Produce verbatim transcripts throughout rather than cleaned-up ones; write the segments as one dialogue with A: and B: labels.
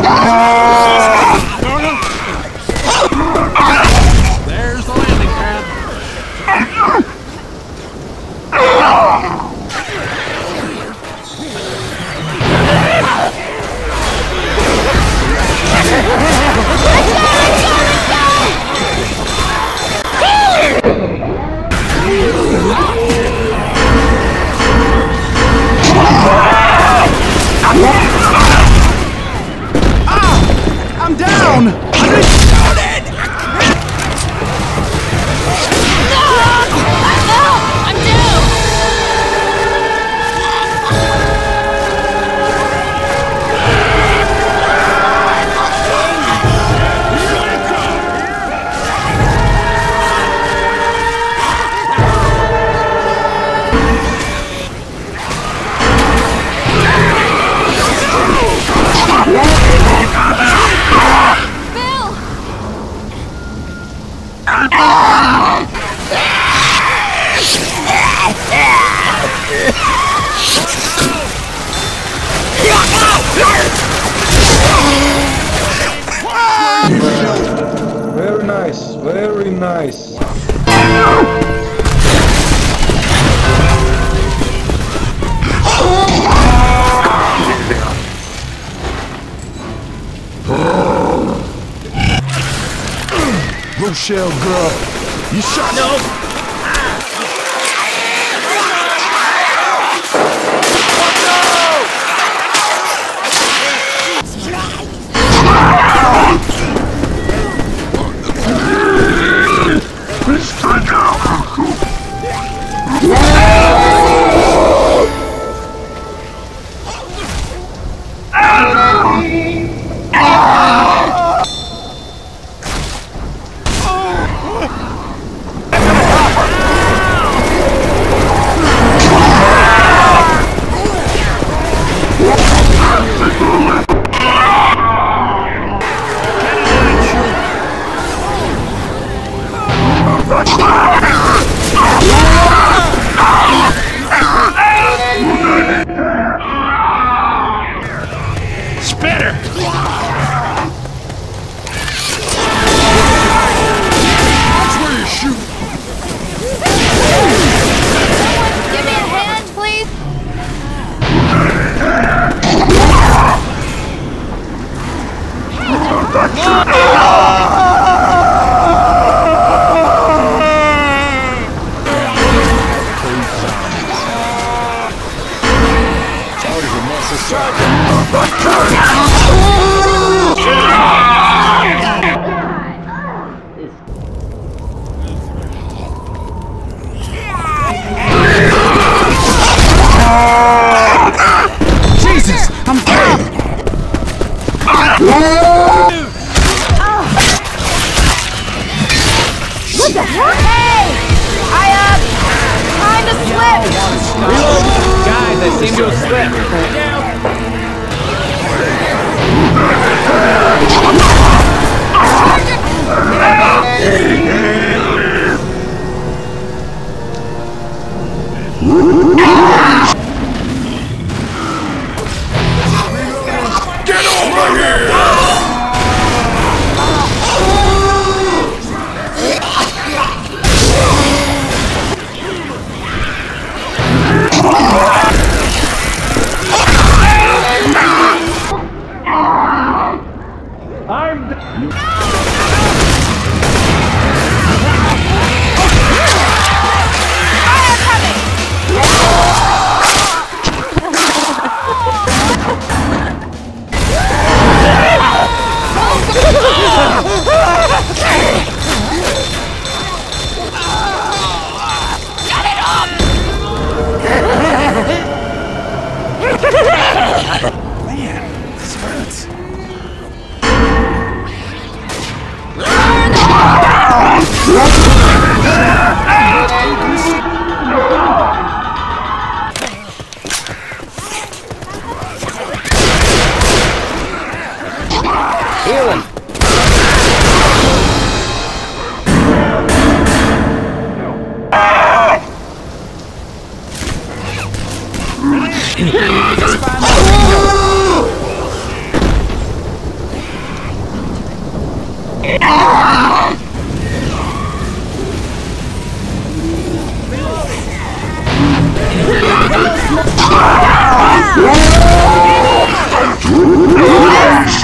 A: There's the landing pad.
B: Ah! I'm down! I've been shouted!
C: I'm down!
D: Very nice, very nice.
B: Rochelle, girl, you shot no.
A: Spitter!
B: That's where you shoot.
C: Give me a hand, please.
B: Jesus, I'm dead.
C: What the heck? Hey! I, uh, kinda slipped!
A: Guys, I seem to have slipped.
B: Get over here! Man, this hurts.
A: Healing!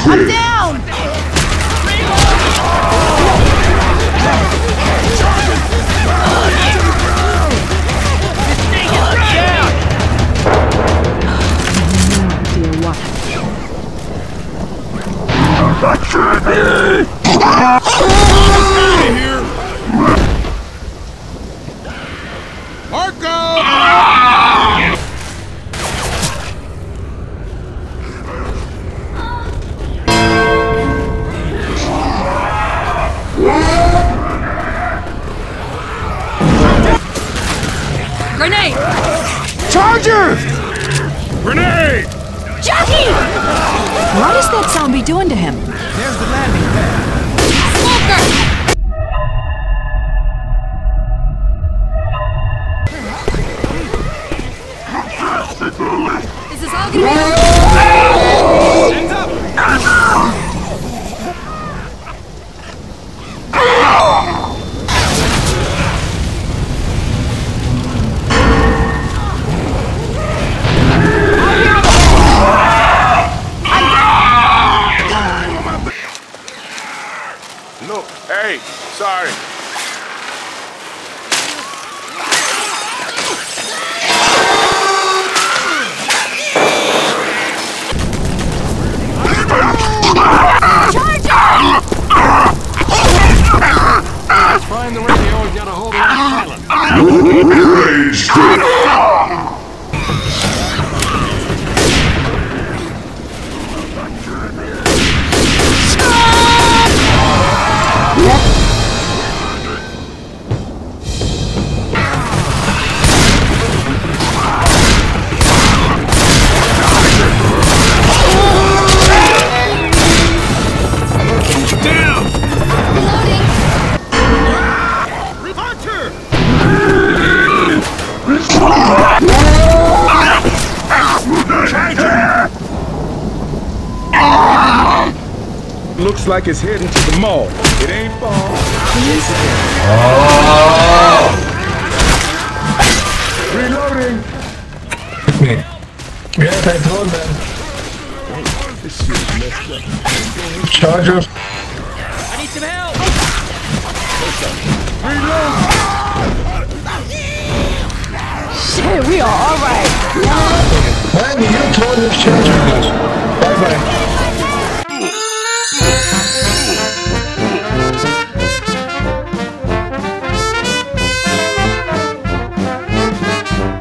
C: I'm down!
E: Grenade!
B: Charger!
A: Grenade!
C: Jackie!
E: What is that zombie doing to him?
B: There's the landing pad.
E: Is this all gonna be?
B: Hands up!
F: Look, hey, sorry.
A: Let's find the radio and get a hold of that pilot.
D: Looks like it's heading to the mall. It ain't far. Reloading.
G: Yes, I told them.
D: This shit is messed up.
G: Chargers.
A: I need some help!
C: Shit, we are alright.
G: Man, you told us chargers.